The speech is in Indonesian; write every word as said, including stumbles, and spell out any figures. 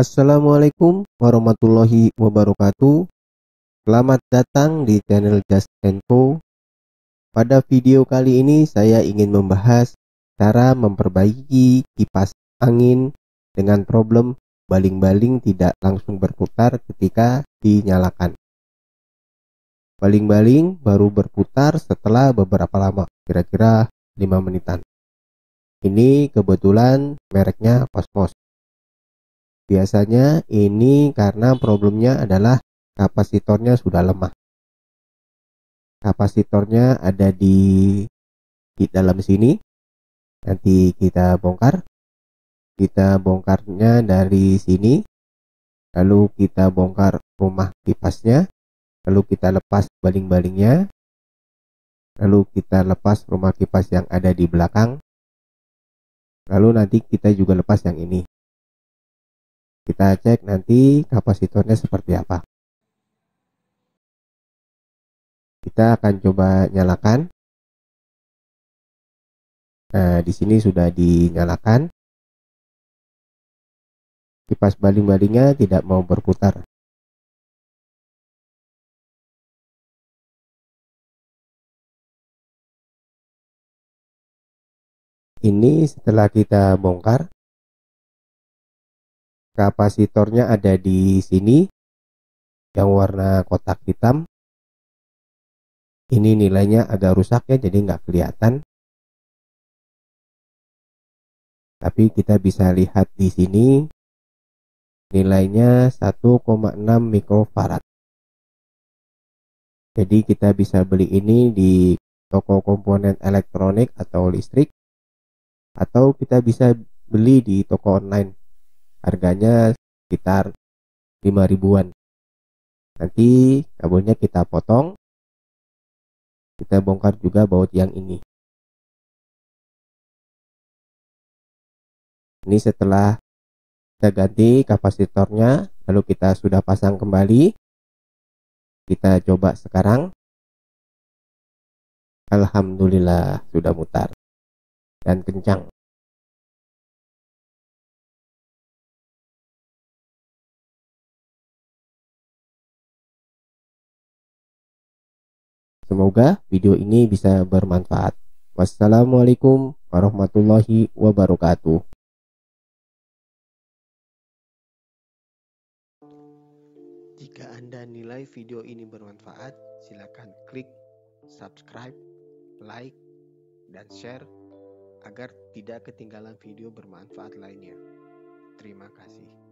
Assalamualaikum warahmatullahi wabarakatuh. Selamat datang di channel Just and Co. Pada video kali ini saya ingin membahas cara memperbaiki kipas angin dengan problem baling-baling tidak langsung berputar ketika dinyalakan. Baling-baling baru berputar setelah beberapa lama, kira-kira lima menitan. Ini kebetulan mereknya Cosmos. Biasanya ini karena problemnya adalah kapasitornya sudah lemah. Kapasitornya ada di, di dalam sini. Nanti kita bongkar. Kita bongkarnya dari sini. Lalu kita bongkar rumah kipasnya. Lalu kita lepas baling-balingnya. Lalu kita lepas rumah kipas yang ada di belakang. Lalu nanti kita juga lepas yang ini. Kita cek nanti kapasitornya seperti apa. Kita akan coba nyalakan. Nah, di sini sudah dinyalakan. Kipas baling-balingnya tidak mau berputar. Ini setelah kita bongkar. Kapasitornya ada di sini yang warna kotak hitam. Ini nilainya agak rusak ya, jadi nggak kelihatan. Tapi kita bisa lihat di sini nilainya satu koma enam mikrofarad. Jadi kita bisa beli ini di toko komponen elektronik atau listrik, atau kita bisa beli di toko online. Harganya sekitar lima ribuan. Nanti kabelnya kita potong. Kita bongkar juga baut yang ini. Ini setelah kita ganti kapasitornya, lalu kita sudah pasang kembali. Kita coba sekarang. Alhamdulillah sudah mutar dan kencang. Semoga video ini bisa bermanfaat. Wassalamualaikum warahmatullahi wabarakatuh. Jika Anda nilai video ini bermanfaat, silakan klik subscribe, like, dan share agar tidak ketinggalan video bermanfaat lainnya. Terima kasih.